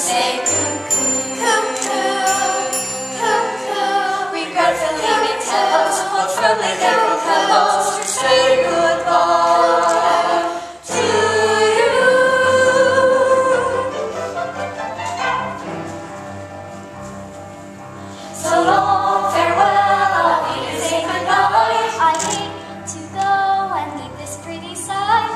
say cuckoo, cuckoo, cuckoo. Regretfully we tell us, but firmly they compel us to say goodbye to you. So long, farewell, I'll be to say goodnight. I hate to go and leave this pretty sight.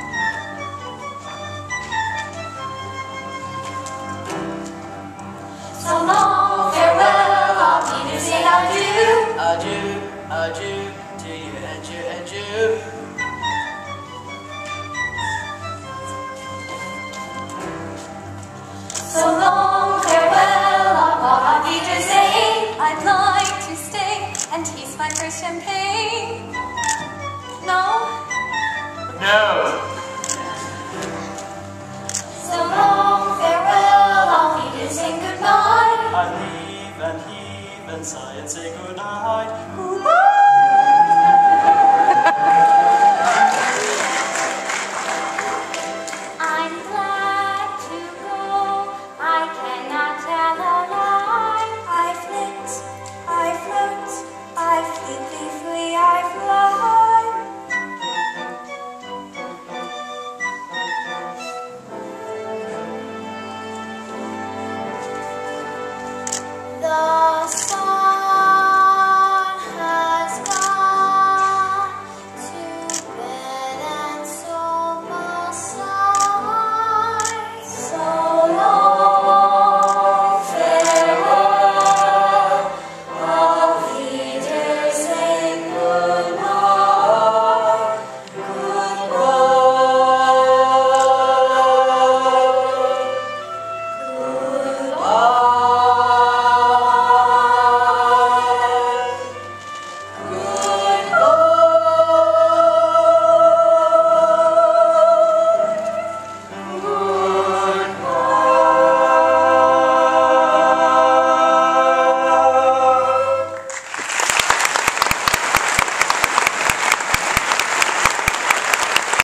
So long, farewell, I'll be to say adieu. Adieu, adieu, to you, adieu, adieu. So long, farewell, I'll be to say. I'd like to stay and taste my first champagne. No? No. So long, farewell, I'll be to say goodnight. I leave and heave and sigh and say goodnight.